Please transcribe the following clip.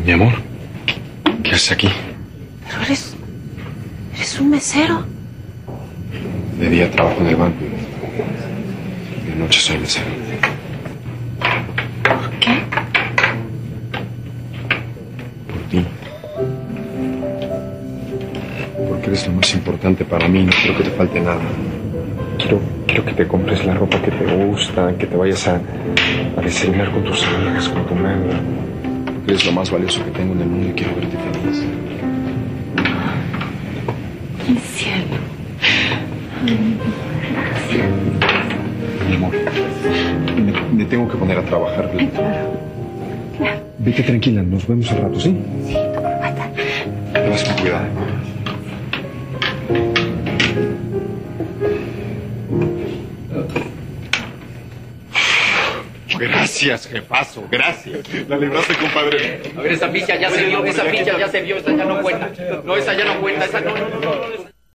Mi amor, ¿qué haces aquí? Pero eres un mesero. De día trabajo en el banco y de noche soy mesero. ¿Por qué? Por ti. Porque eres lo más importante para mí. No quiero que te falte nada. Quiero que te compres la ropa que te gusta, que te vayas a desayunar con tus amigas, con tu madre. Porque eres lo más valioso que tengo en el mundo y quiero verte feliz. Mi cielo. Gracias. Mi amor, me tengo que poner a trabajar. Ay, claro. Vete tranquila, nos vemos al rato, ¿sí? Sí, tu corbata. Vas con cuidado. Gracias, jefazo, gracias. La libraste, compadre. A ver, esa ficha ya se vio, esa ya no cuenta. No, esa ya no cuenta, esa no.